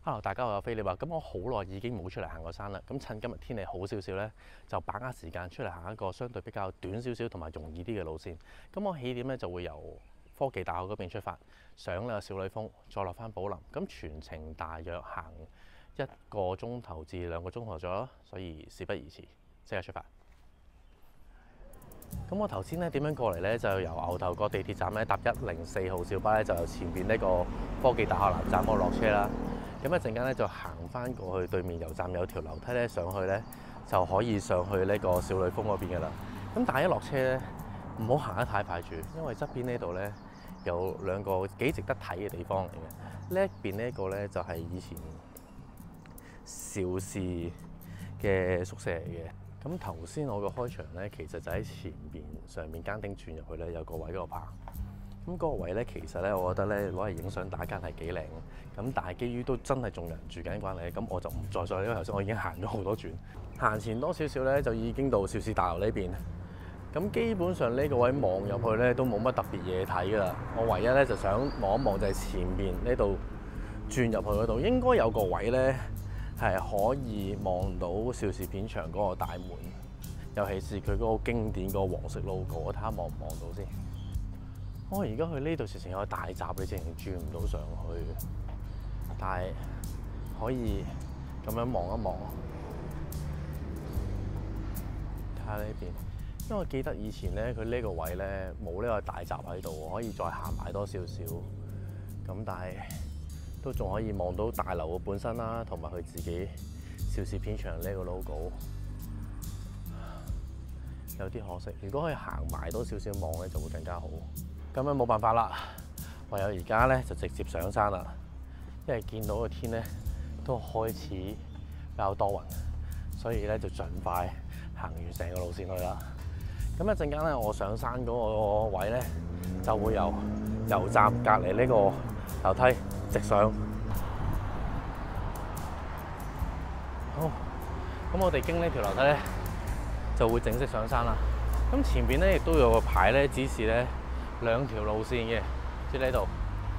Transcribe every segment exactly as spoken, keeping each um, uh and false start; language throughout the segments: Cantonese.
Hello，大家好，我係菲利話，咁我好耐已經冇出嚟行過山啦。咁趁今日天氣好少少呢，就把握時間出嚟行一個相對比較短少少同埋容易啲嘅路線。咁我起點呢就會由科技大學嗰邊出發，上呢個少女峰，再落返寶林。咁全程大約行一個鐘頭至兩個鐘頭左右，所以事不宜遲，即刻出發。咁我頭先咧點樣過嚟呢？就由牛頭角地鐵站咧搭一零四號小巴咧，就由前邊呢個科技大學南站嗰度落車啦。咁一陣間咧就行翻過去對面油站有條樓梯咧上去咧，就可以上去呢個少女峰嗰邊嘅啦。咁但係一落車咧，唔好行得太快住，因為側邊呢度咧有兩個幾值得睇嘅地方嚟嘅。呢一邊呢一個咧就係以前邵氏嘅宿舍嚟嘅。咁頭先我個開場咧，其實就喺前邊上面間頂轉入去咧，有個位嗰度拍。咁嗰個位咧，其實咧，我覺得咧攞嚟影相打卡係幾靚。咁但係基於都真係仲有人住緊關係，咁我就唔再再，因為頭先我已經行咗好多轉。行前多少少咧，就已經到邵氏大樓呢邊。咁基本上呢個位望入去咧，都冇乜特別嘢睇㗎啦。我唯一咧就想望一望就係前邊呢度轉入去嗰度，應該有個位咧係可以望到邵氏片場嗰個大門，尤其是佢嗰個經典嗰個黃色 logo， 我睇下望唔望到先。我而家去呢度直情有個大閘，你直情轉唔到上去，但係可以咁樣望一望，睇下呢邊。因為我記得以前咧，佢呢個位咧冇呢個大閘喺度，可以再行埋多少少。咁但係都仲可以望到大樓嘅本身啦，同埋佢自己邵氏片場呢個 logo。有啲可惜，如果可以行埋多少少望咧，就會更加好。咁樣冇辦法啦，唯有而家咧就直接上山啦。因為見到個天咧都開始比較多雲，所以咧就盡快行完成個路線去啦。咁一陣間咧，我上山嗰個位咧就會由油站隔離呢個樓梯直上。好，咁我哋經呢條樓梯咧就會正式上山啦。咁前邊咧亦都有個牌咧指示咧兩條路線嘅，即係呢度。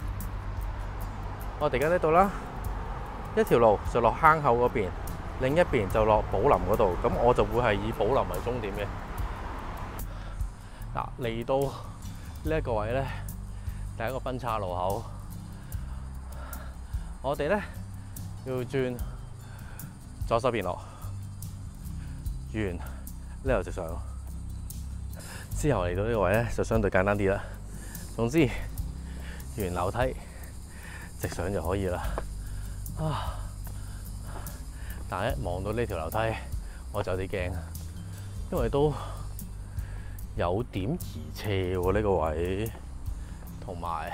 我哋而家呢度啦，一條路就落坑口嗰邊，另一邊就落寶林嗰度。咁我就會係以寶林為終點嘅。嗱，嚟到呢一個位咧，第一個分岔路口，我哋咧要轉左手邊落，完呢度直上。之後嚟到呢個位咧，就相對簡單啲啦。總之，沿樓梯直上就可以啦。啊！但係一望到呢條樓梯，我就有啲驚，因為都有點疑斜喎呢個位，同埋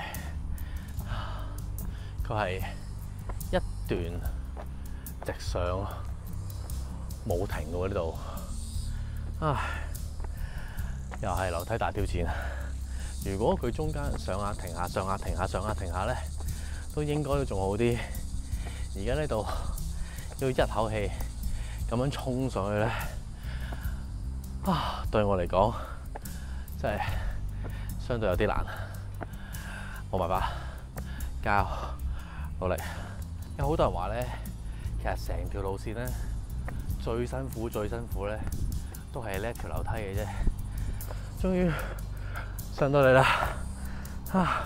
佢係一段直上冇停嘅喎呢度。唉，又係樓梯大挑戰。如果佢中間上下停下、上下停下、上下停下咧，都應該都仲好啲。而家呢度要一口氣咁樣衝上去咧，啊，對我嚟講真係相對有啲難。冇辦法，加油努力。有好多人話咧，其實成條路線咧最辛苦、最辛苦咧，都係呢一條樓梯嘅啫。終於上到嚟啦！啊，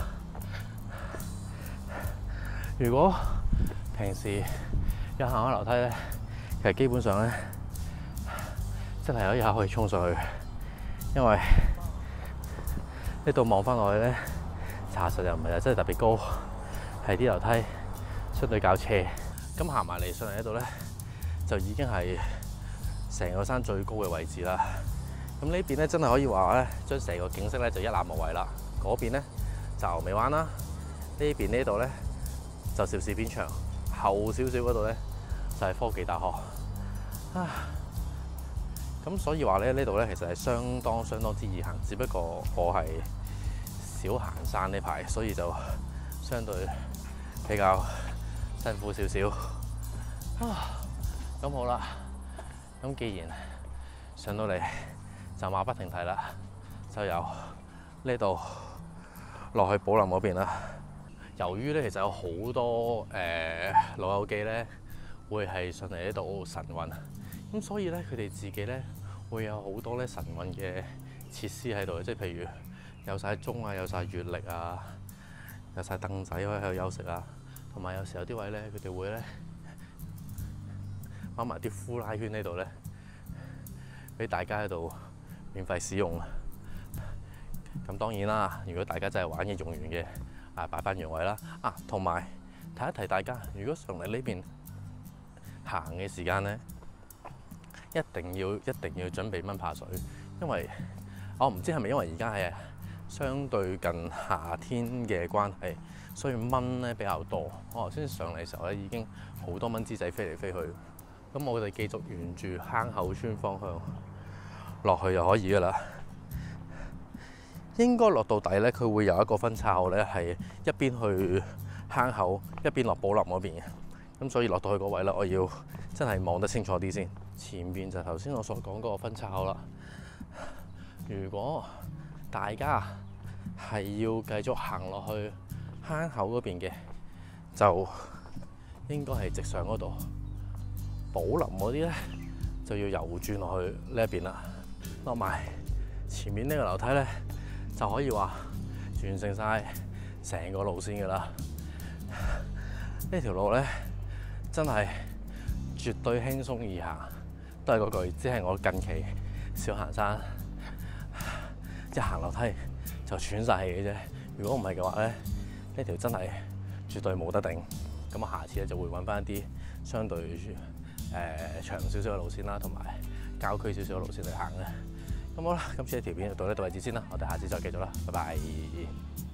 如果平時有行開樓梯咧，其實基本上咧真係可以一口氣衝上去，因為呢度望翻落去咧，查實又唔係真係特別高，係啲樓梯相對較斜。咁行埋嚟上嚟呢度咧，就已經係成個山最高嘅位置啦。咁呢邊咧真係可以話咧，將成個景色咧就一覽無遺啦。嗰邊咧就牛尾灣啦，呢邊呢度咧就邵氏片場，後少少嗰度咧就係科技大學。啊，咁所以話咧呢度咧其實係相當相當之易行，只不過我係少行山呢排，所以就相對比較辛苦少少。啊，咁好啦，咁既然上到嚟，就馬不停蹄啦，就由呢度落去寶林嗰邊啦。 由於咧其實有好多誒、呃、老友記咧會係上嚟呢度晨運，咁所以咧佢哋自己咧會有好多咧晨運嘅設施喺度，即係譬如有晒鐘啊，有晒月曆啊，有晒凳仔可以喺度休息啊，同埋有時候有啲位咧佢哋會咧擺埋啲呼拉圈呢度咧，俾大家喺度免費使用。咁當然啦，如果大家真係玩嘅用完嘅，啊擺翻原位啦。啊，同埋提一提大家，如果上嚟呢邊行嘅時間咧，一定要一定要準備蚊怕水，因為我唔知係咪因為而家係相對近夏天嘅關係，所以蚊咧比較多。我頭先上嚟嘅時候咧，已經好多蚊滋仔飛嚟飛去。咁我哋繼續沿住坑口村方向落去就可以㗎啦。應該落到底咧，佢會有一個分岔口咧，係一邊去坑口，一邊落寶林嗰邊嘅。咁所以落到去嗰位咧，我要真係望得清楚啲先。前邊就頭先我所講嗰個分岔口啦。如果大家係要繼續行落去坑口嗰邊嘅，就應該係直上嗰度。寶林嗰啲咧就要右轉落去呢一邊啦。落埋前面呢個樓梯咧，就可以話完成晒成個路線㗎啦。呢條路咧真係絕對輕鬆易行，都係嗰句，只係我近期少行山，一行樓梯就喘晒氣嘅啫。如果唔係嘅話咧，呢條真係絕對冇得頂。咁我下次咧就會揾翻一啲相對誒、呃、長少少嘅路線啦，同埋郊區少少嘅路線去行嘅。咁好啦，今次嘅條片就到呢度為止先啦，我哋下次再繼續啦，拜拜。